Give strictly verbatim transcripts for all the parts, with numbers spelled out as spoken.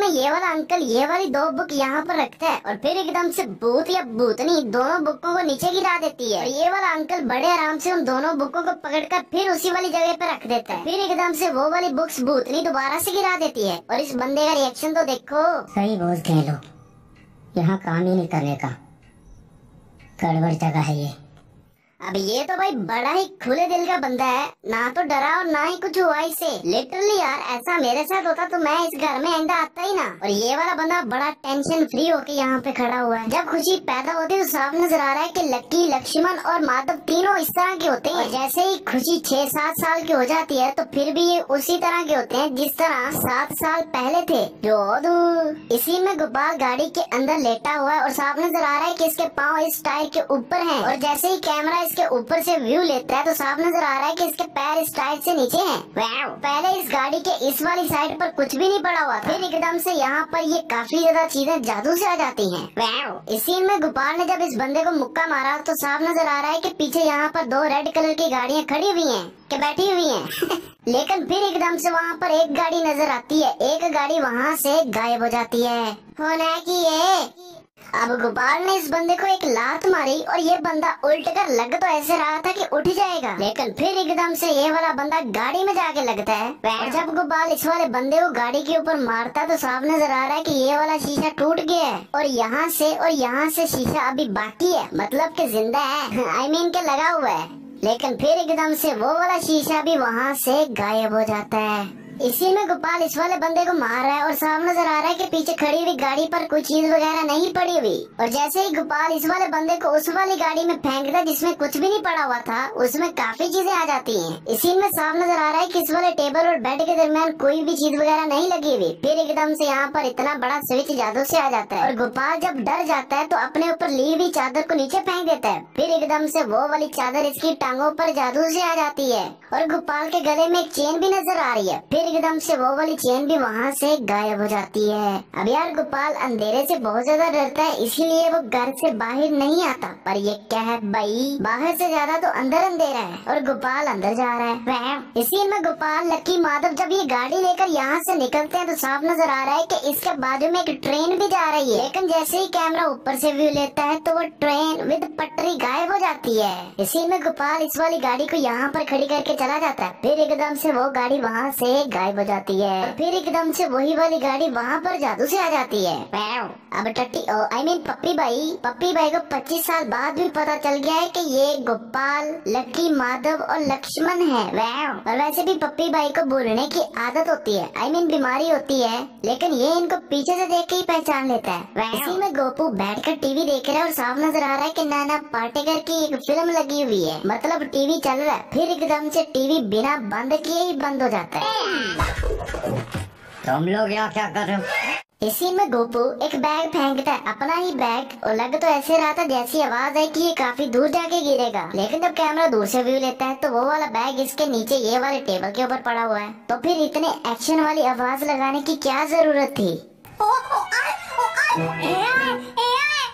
में ये वाला अंकल ये वाली दो बुक यहाँ पर रखता है और फिर एकदम से भूत या भूतनी दोनों बुकों को नीचे गिरा देती है। और ये वाला अंकल बड़े आराम से उन दोनों बुकों को पकड़कर फिर उसी वाली जगह पर रख देता है। फिर एकदम से वो वाली बुक्स भूतनी दोबारा से गिरा देती है। और इस बंदे का रिएक्शन तो देखो। सही बोझ कह लो, यहाँ काम ही नहीं करने का, गड़बड़ जगह है ये। अब ये तो भाई बड़ा ही खुले दिल का बंदा है, ना तो डरा और ना ही कुछ हुआ इसे। लिटरली यार ऐसा मेरे साथ होता तो मैं इस घर में एंड आता ही ना। और ये वाला बंदा बड़ा टेंशन फ्री होके यहाँ पे खड़ा हुआ है। जब खुशी पैदा होती है तो साफ नजर आ रहा है कि लक्की, लक्ष्मण और माधव तीनों इस तरह के होते हैं। और जैसे ही खुशी छह सात साल की हो जाती है तो फिर भी ये उसी तरह के होते हैं जिस तरह सात साल पहले थे। जो इसी में गोपाल गाड़ी के अंदर लेटा हुआ है और साफ नजर आ रहा है कि इसके पाँव इस टायर के ऊपर हैं। और जैसे ही कैमरा इसके ऊपर से व्यू लेता है तो साफ नजर आ रहा है कि इसके पैर इस टायर से नीचे हैं। पहले इस गाड़ी के इस वाली साइड पर कुछ भी नहीं पड़ा हुआ था, फिर एकदम से यहाँ पर ये काफी ज्यादा चीजें जादू से आ जाती हैं। इस सीन में गोपाल ने जब इस बंदे को मुक्का मारा तो साफ नजर आ रहा है कि पीछे यहाँ पर दो रेड कलर की गाड़ियाँ खड़ी हुई हैं कि बैठी हुई हैं। लेकिन फिर एकदम से वहाँ पर एक गाड़ी नजर आती है, एक गाड़ी वहाँ से गायब हो जाती है। होना की ये अब गोपाल ने इस बंदे को एक लात मारी और ये बंदा उल्ट कर लग तो ऐसे रहा था कि उठ जाएगा, लेकिन फिर एकदम से ये वाला बंदा गाड़ी में जाके लगता है। और जब गोपाल इस वाले बंदे को गाड़ी के ऊपर मारता है तो साफ नजर आ रहा है कि ये वाला शीशा टूट गया है और यहाँ से और यहाँ से शीशा अभी बाकी है, मतलब कि जिंदा है, आई मीन के लगा हुआ है। लेकिन फिर एकदम से वो वाला शीशा भी वहाँ से गायब हो जाता है। इसी में गोपाल इस वाले बंदे को मार रहा है और साफ नजर आ रहा है कि पीछे खड़ी हुई गाड़ी पर कोई चीज वगैरह नहीं पड़ी हुई। और जैसे ही गोपाल इस वाले बंदे को उस वाली गाड़ी में फेंकता है जिसमें कुछ भी नहीं पड़ा हुआ था, उसमें काफी चीजें आ जाती हैं। इसी में साफ नजर आ रहा है कि इस वाले टेबल और बेड के दरमियान कोई भी चीज वगैरह नहीं लगी हुई। फिर एकदम से यहाँ पर इतना बड़ा स्विच जादू से आ जाता है और गोपाल जब डर जाता है तो अपने ऊपर ली हुई चादर को नीचे फेंक देता है। फिर एकदम से वो वाली चादर इसकी टांगों पर जादू से आ जाती है और गोपाल के गले में एक चेन भी नजर आ रही है। फिर एकदम से वो वाली चेन भी वहाँ से गायब हो जाती है। अब यार गोपाल अंधेरे से बहुत ज्यादा डरता है, इसीलिए वो घर से बाहर नहीं आता। पर ये क्या है भाई, बाहर से ज्यादा तो अंदर अंधेरा है और गोपाल अंदर जा रहा है। इसी में गोपाल, लक्की, माधव जब ये गाड़ी लेकर यहाँ से निकलते हैं तो साफ नजर आ रहा है कि इसके बाजू में एक ट्रेन भी जा रही है। लेकिन जैसे ही कैमरा ऊपर से व्यू लेता है तो वो ट्रेन विद पटरी गायब हो जाती है। इसी में गोपाल इस वाली गाड़ी को यहाँ पर खड़ी करके चला जाता है। फिर एकदम से वो गाड़ी वहाँ से गायब हो जाती है। फिर एकदम से वही वाली गाड़ी वहाँ पर जादू से आ जाती है। अब टट्टी आई मीन पप्पी भाई पप्पी भाई को पच्चीस साल बाद भी पता चल गया है कि ये गोपाल, लक्की, माधव और लक्ष्मण है। और वैसे भी पप्पी भाई को बोलने की आदत होती है, आई मीन बीमारी होती है, लेकिन ये इनको पीछे से देख के ही पहचान लेता है। इसी में गोपू बैठकर टीवी देख रहा है और साफ नजर आ रहा है कि नाना पाटेकर की एक फिल्म लगी हुई है, मतलब टीवी चल रहा है। फिर एकदम से टीवी बिना बंद किए ही बंद हो जाता है। तुम लोग यहाँ क्या कर रहे हो? इसी में गोपू एक बैग फेंकता है, अपना ही बैग, और लग तो ऐसे रहा था जैसी आवाज है कि ये काफी दूर जाके गिरेगा। लेकिन जब कैमरा दूर से व्यू लेता है तो वो वाला बैग इसके नीचे ये वाले टेबल के ऊपर पड़ा हुआ है। तो फिर इतने एक्शन वाली आवाज लगाने की क्या जरूरत थी? ओ, ओ, आ, ओ, आ, ए, आ, ए,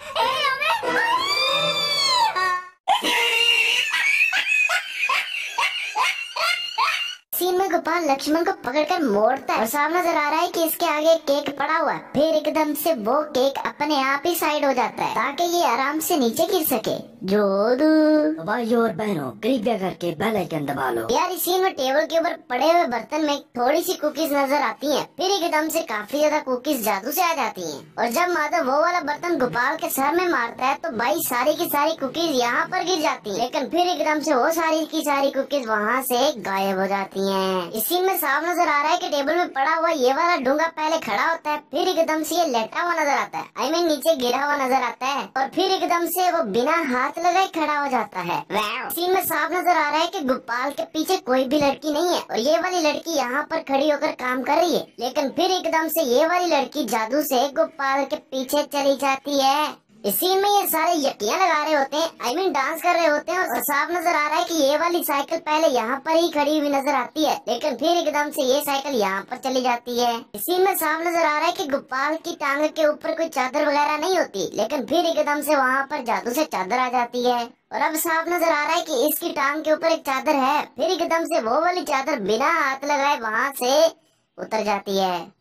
सीन में गोपाल लक्ष्मण को पकड़कर मोड़ता है और सामने नजर आ रहा है कि इसके आगे केक पड़ा हुआ है। फिर एकदम से वो केक अपने आप ही साइड हो जाता है ताकि ये आराम से नीचे गिर सके। जोदू तो भाई और बहनों कृपया करके बेल आइकन दबा लो। यार इस सीन में टेबल के ऊपर पड़े हुए बर्तन में थोड़ी सी कुकीज नजर आती हैं। फिर एकदम से काफी ज्यादा कुकीज जादू से आ जाती हैं। और जब माधव वो वाला बर्तन गोपाल के सर में मारता है तो भाई सारी की सारी कुकीज यहाँ पर गिर जाती हैं। लेकिन फिर एकदम से वो सारी की सारी कुकीज वहाँ से गायब हो जाती हैं। इस सीन में साफ नजर आ रहा है कि टेबल में पड़ा हुआ ये वाला डूंगा पहले खड़ा होता है, फिर एकदम से ये लेटा हुआ नजर आता है, आई मीन नीचे गिरा हुआ नजर आता है, और फिर एकदम से वो बिना हाथ लगाए खड़ा हो जाता है। सीन में साफ नजर आ रहा है कि गोपाल के पीछे कोई भी लड़की नहीं है और ये वाली लड़की यहाँ पर खड़ी होकर काम कर रही है। लेकिन फिर एकदम से ये वाली लड़की जादू से गोपाल के पीछे चली जाती है। इस सीन में ये सारे यकियां लगा रहे होते हैं, आई मीन डांस कर रहे होते हैं, और साफ नजर आ रहा है कि ये वाली साइकिल पहले यहाँ पर ही खड़ी हुई नजर आती है, लेकिन फिर एकदम से ये साइकिल यहाँ पर चली जाती है। इस सीन में साफ नजर आ रहा है कि गोपाल की टांग के ऊपर कोई चादर वगैरह नहीं होती, लेकिन फिर एकदम से वहाँ पर जादू से चादर आ जाती है। और अब साफ नजर आ रहा है कि इसकी टांग के ऊपर एक चादर है, फिर एकदम से वो वाली चादर बिना हाथ लगाए वहाँ से उतर जाती है।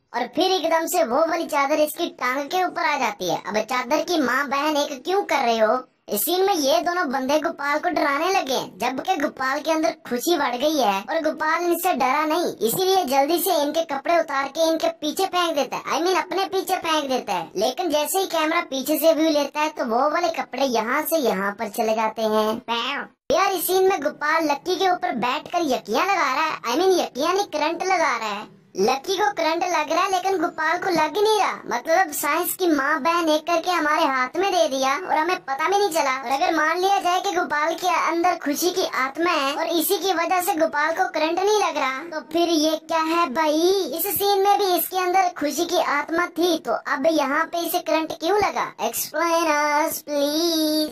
और फिर एकदम से वो वाली चादर इसकी टांग के ऊपर आ जाती है। अब चादर की माँ बहन एक क्यों कर रहे हो? इस सीन में ये दोनों बंदे गोपाल को डराने लगे, जबकि गोपाल के अंदर खुशी बढ़ गई है और गोपाल इनसे डरा नहीं, इसीलिए जल्दी से इनके कपड़े उतार के इनके पीछे फेंक देता है। आई मीन अपने पीछे फेंक देता है। लेकिन जैसे ही कैमरा पीछे से व्यू लेता है तो वो वाले कपड़े यहाँ से यहाँ पर चले जाते हैं। यार इस सीन में गोपाल लक्की के ऊपर बैठकर यकियां लगा रहा है। आई मीन यकियां नहीं, करंट लगा रहा है। लक्की को करंट लग रहा है लेकिन गोपाल को लग ही नहीं रहा। मतलब साइंस की माँ बहन एक करके हमारे हाथ में दे दिया और हमें पता भी नहीं चला। और अगर मान लिया जाए कि गोपाल के अंदर खुशी की आत्मा है और इसी की वजह से गोपाल को करंट नहीं लग रहा, तो फिर ये क्या है भाई? इस सीन में भी इसके अंदर खुशी की आत्मा थी, तो अब यहाँ पे इसे करंट क्यों लगा? Explain us please.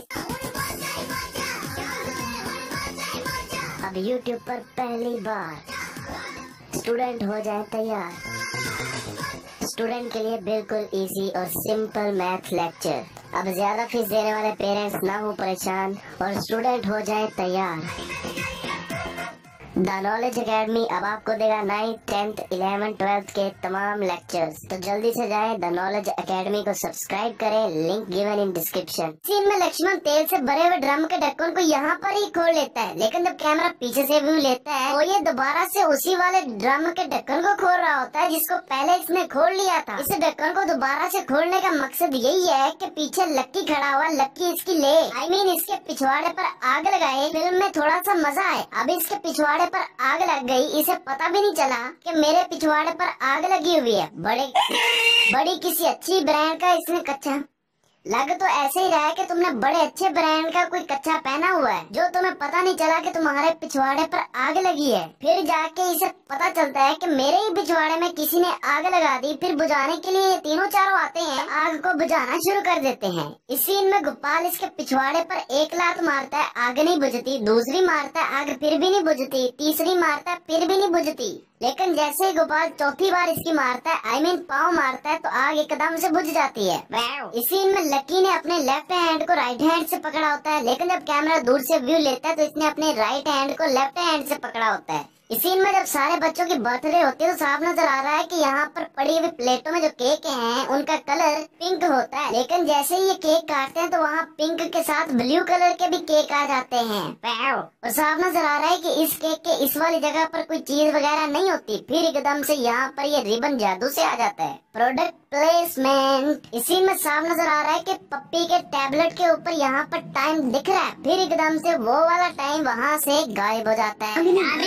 अब यूट्यूब पर पहली बार स्टूडेंट हो जाए तैयार। स्टूडेंट के लिए बिल्कुल इजी और सिंपल मैथ लेक्चर। अब ज्यादा फीस देने वाले पेरेंट्स ना हो परेशान और स्टूडेंट हो जाए तैयार। द नॉलेज अकेडमी अब आपको देगा नाइन्थ, टेंथ, इलेवन, ट्वेल्थ के तमाम लेक्चर्स। तो जल्दी से जाएं, द नॉलेज अकेडमी को सब्सक्राइब करें, link given in description. Scene में लक्ष्मण तेल से भरे हुए ड्रम के ढक्कन को यहाँ पर ही खोल लेता है, लेकिन जब कैमरा पीछे से व्यू लेता है तो ये दोबारा से उसी वाले ड्रम के ढक्कन को खोल रहा होता है जिसको पहले इसने खोल लिया था। इस ढक्कन को दोबारा से खोलने का मकसद यही है कि पीछे लक्की खड़ा हुआ, लक्की इसकी ले आई मीन इसके पिछवाड़े पर आग लगाए, फिल्म में थोड़ा सा मजा आए। अब इसके पिछवाड़े पर आग लग गई, इसे पता भी नहीं चला कि मेरे पिछवाड़े पर आग लगी हुई है। बड़े बड़ी किसी अच्छी ब्रांड का इसने कच्चा लग तो ऐसे ही रहा है कि तुमने बड़े अच्छे ब्रांड का कोई कच्चा पहना हुआ है, जो तुम्हें पता नहीं चला कि तुम्हारे पिछवाड़े पर आग लगी है। फिर जाके इसे पता चलता है कि मेरे ही पिछवाड़े में किसी ने आग लगा दी। फिर बुझाने के लिए ये तीनों चारों आते हैं, आग को बुझाना शुरू कर देते हैं। इस सीन में गोपाल इसके पिछवाड़े पर एक लात मारता है, आग नहीं बुझती। दूसरी मारता है, आग फिर भी नहीं बुझती। तीसरी मारता है, फिर भी नहीं बुझती। लेकिन जैसे ही गोपाल चौथी बार इसकी मारता है, आई मीन पाँव मारता है, तो आग एकदम से बुझ जाती है। इस सीन में लक्की ने अपने लेफ्ट हैंड को राइट हैंड से पकड़ा होता है, लेकिन जब कैमरा दूर से व्यू लेता है तो इसने अपने राइट हैंड को लेफ्ट हैंड से पकड़ा होता है। इस सीन में जब सारे बच्चों की बर्थडे होती है तो साफ नजर आ रहा है कि यहाँ पर पड़ी हुई प्लेटों में जो केक हैं उनका कलर पिंक होता है। लेकिन जैसे ही ये केक काटते हैं तो वहाँ पिंक के साथ ब्लू कलर के भी केक आ जाते हैं। और साफ नजर आ रहा है कि इस केक के इस वाली जगह पर कोई चीज वगैरह नहीं होती। फिर एकदम से यहाँ पर ये रिबन जादू से आ जाता है। Product placement. इसी में साफ नजर आ रहा है कि पप्पी के टैबलेट के ऊपर यहाँ पर टाइम दिख रहा है, फिर एकदम से वो वाला टाइम वहाँ से गायब हो जाता है।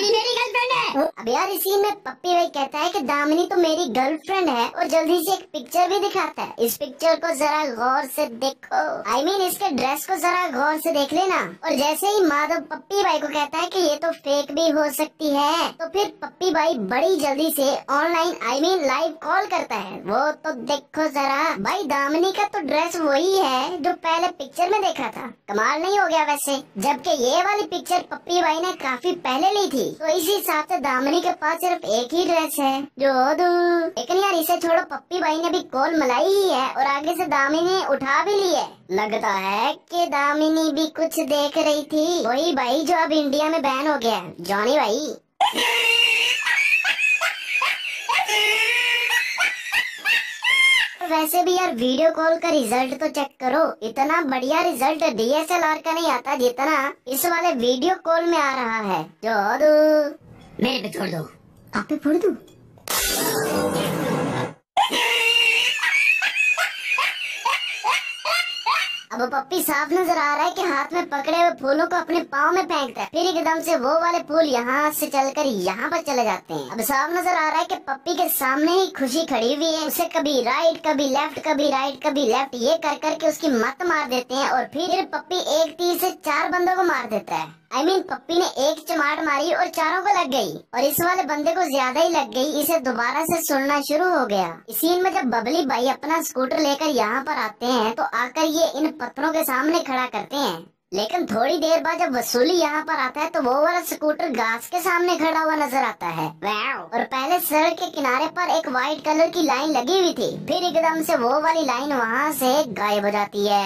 है। अब यार इसी में पप्पी भाई कहता है कि दामिनी तो मेरी गर्लफ्रेंड है और जल्दी से एक पिक्चर भी दिखाता है। इस पिक्चर को जरा गौर से देखो, आई I मीन mean, इसके ड्रेस को जरा गौर से देख लेना। और जैसे ही माधव पप्पी भाई को कहता है कि ये तो फेक भी हो सकती है, तो फिर पप्पी भाई बड़ी जल्दी से online I mean live call करता है। वो तो देखो जरा भाई, दामिनी का तो ड्रेस वही है जो पहले पिक्चर में देखा था। कमाल नहीं हो गया वैसे, जबकि ये वाली पिक्चर पप्पी भाई ने काफी पहले ली थी। तो इसी हिसाब से दामिनी के पास सिर्फ एक ही ड्रेस है जो दो। लेकिन यार इसे छोड़ो, पप्पी भाई ने भी कॉल मलाई ही है और आगे से दामिनी उठा भी ली है। लगता है कि दामिनी भी कुछ देख रही थी, वही भाई जो अब इंडिया में बैन हो गया, जॉनी भाई। वैसे भी यार वीडियो कॉल का रिजल्ट तो चेक करो, इतना बढ़िया result D S L R का नहीं आता जितना इस वाले वीडियो कॉल में आ रहा है। जो दो मेरे पे छोड़ दो। आप पे फोड़ दूं? अब पप्पी साफ नजर आ रहा है कि हाथ में पकड़े हुए फूलों को अपने पाँव में फेंकता है, फिर एकदम से वो वाले फूल यहाँ से चलकर यहाँ पर चले जाते हैं। अब साफ नजर आ रहा है कि पप्पी के सामने ही खुशी खड़ी हुई है, उसे कभी राइट कभी लेफ्ट कभी राइट कभी लेफ्ट ये कर करके उसकी मत मार देते हैं। और फिर पप्पी एक तीर से चार बंदों को मार देता है। I I mean mean, Pappi ने एक चमाट मारी और चारों को लग गई और इस वाले बंदे को ज्यादा ही लग गई, इसे दोबारा से सुनना शुरू हो गया। इस सीन में जब बबली भाई अपना स्कूटर लेकर यहाँ पर आते हैं तो आकर ये इन पत्थरों के सामने खड़ा करते हैं। लेकिन थोड़ी देर बाद जब वसूली यहाँ पर आता है तो वो वाला स्कूटर घास के सामने खड़ा हुआ नजर आता है। और पहले सड़क के किनारे पर एक व्हाइट कलर की लाइन लगी हुई थी, फिर एकदम से वो वाली लाइन वहाँ से गायब हो जाती है।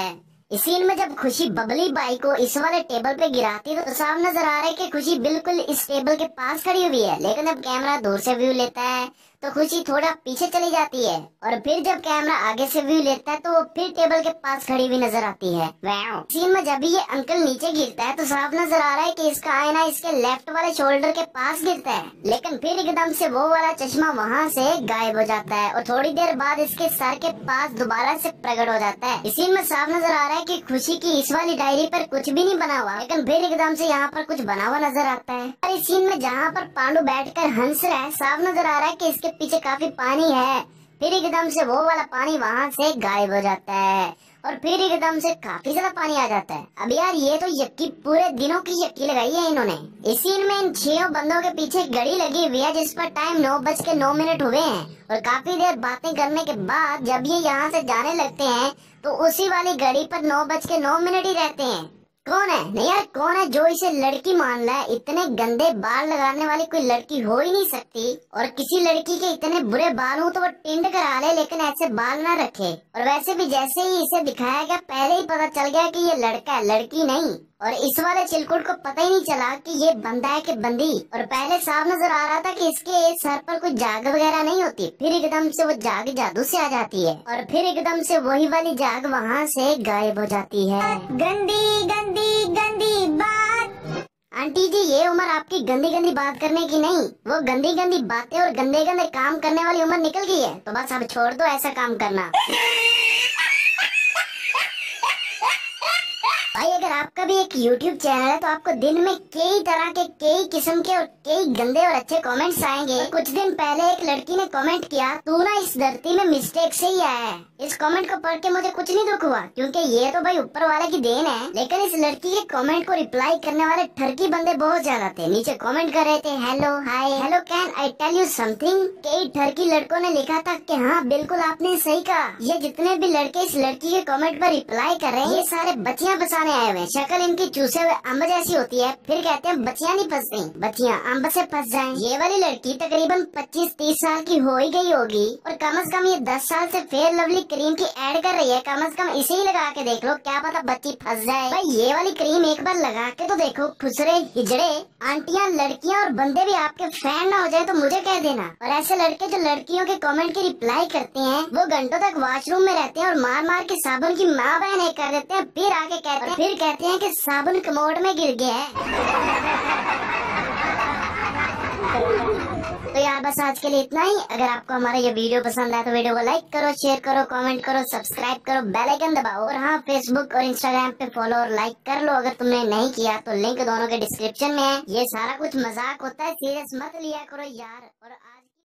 इस सीन में जब खुशी बबली बाई को इस वाले टेबल पे गिराती है तो साफ नजर आ रहा है कि खुशी बिल्कुल इस टेबल के पास खड़ी हुई है, लेकिन जब कैमरा दूर से व्यू लेता है तो खुशी थोड़ा पीछे चली जाती है और फिर जब कैमरा आगे से व्यू लेता है तो वो फिर टेबल के पास खड़ी हुई नजर आती है। सीन में जब ये अंकल नीचे गिरता है तो साफ नजर आ रहा है कि इसका आईना इसके लेफ्ट वाले शोल्डर के पास गिरता है, लेकिन फिर एकदम से वो वाला चश्मा वहाँ से गायब हो जाता है और थोड़ी देर बाद इसके सर के पास दोबारा से प्रकट हो जाता है। इस सीन में साफ नजर आ रहा है कि खुशी की इस वाली डायरी पर कुछ भी नहीं बना हुआ, लेकिन फिर एकदम से यहाँ पर कुछ बना हुआ नजर आता है। और इस सीन में जहाँ पर पांडु बैठकर हंस रहा है साफ नजर आ रहा है कि इसके पीछे काफी पानी है। फिर एकदम से वो वाला पानी वहाँ से गायब हो जाता है और फिर एकदम से काफी ज्यादा पानी आ जाता है। अब यार ये तो यक्की पूरे दिनों की यक्की लगाई है इन्होंने। इस सीन में इन छह बंदों के पीछे घड़ी लगी हुई है जिस पर टाइम नौ बज के नौ मिनट हुए हैं और काफी देर बातें करने के बाद जब ये यहाँ से जाने लगते हैं तो उसी वाली घड़ी पर नौ बज के नौ मिनट ही रहते हैं। कौन है नहीं यार, कौन है जो इसे लड़की मान रहा है? इतने गंदे बाल लगाने वाली कोई लड़की हो ही नहीं सकती, और किसी लड़की के इतने बुरे बाल हो तो वो टिंड करा ले लेकिन ऐसे बाल ना रखे। और वैसे भी जैसे ही इसे दिखाया गया पहले ही पता चल गया कि ये लड़का है, लड़की नहीं। और इस वाले चिलकुट को पता ही नहीं चला कि ये बंदा है कि बंदी। और पहले साफ नजर आ रहा था कि इसके सर पर कोई जाग वगैरह नहीं होती, फिर एकदम से वो जाग जादू से आ जाती है और फिर एकदम से वही वाली जाग वहाँ से गायब हो जाती है। गंदी गंदी गंदी बात। आंटी जी ये उम्र आपकी गंदी गंदी बात करने की नहीं, वो गंदी गंदी बातें और गंदे गंदे काम करने वाली उम्र निकल गई है, तो बस अब छोड़ दो ऐसा काम करना। भाई अगर आपका भी एक यूट्यूब चैनल है तो आपको दिन में कई तरह के कई किस्म के और कई गंदे और अच्छे कमेंट्स आएंगे। और कुछ दिन पहले एक लड़की ने कमेंट किया, तू ना इस धरती में मिस्टेक से ही आया है। इस कमेंट को पढ़ के मुझे कुछ नहीं दुख हुआ क्योंकि ये तो भाई ऊपर वाले की देन है, लेकिन इस लड़की के कमेंट को रिप्लाई करने वाले ठरकी बंदे बहुत ज्यादा थे। नीचे कमेंट कर रहे थे, hello hi hello can I tell you something. कई ठरकी लड़कों ने लिखा था कि हाँ बिल्कुल आपने सही कहा। ये जितने भी लड़के इस लड़की के कमेंट पर रिप्लाई कर रहे हैं ये सारे बच्चियां फंसाने आए हुए हैं। शक्ल इनकी चूसे हुए अम्ब जैसी होती है, फिर कहते हैं बच्चियां नहीं फंसती, बच्चियां अम्ब से फंस जाएं। ये वाली लड़की तकरीबन पच्चीस तीस साल की हो ही गई होगी और कम से कम ये दस साल से फेयर लवली क्रीम की ऐड कर रही है। कम से कम इसे ही लगा के देख लो, क्या पता बच्ची फंस जाए। भाई ये वाली क्रीम एक बार लगा के तो देखो, खुसरे हिजड़े आंटियां लड़कियां और बंदे भी आपके फैन ना हो जाए तो मुझे कह देना। और ऐसे लड़के जो लड़कियों के कमेंट की रिप्लाई करते हैं वो घंटों तक वॉशरूम में रहते हैं और मार मार के साबुन की माँ बहन कर देते हैं, फिर आके कहते हैं फिर कहते हैं कि साबुन कमोड में गिर गया है। तो यार बस आज के लिए इतना ही। अगर आपको हमारा ये वीडियो पसंद आया तो वीडियो को लाइक करो, शेयर करो, कमेंट करो, सब्सक्राइब करो, बेल आइकन दबाओ और हाँ फेसबुक और इंस्टाग्राम पे फॉलो और लाइक कर लो अगर तुमने नहीं किया तो। लिंक दोनों के डिस्क्रिप्शन में है। ये सारा कुछ मजाक होता है, सीरियस मत लिया करो यार। और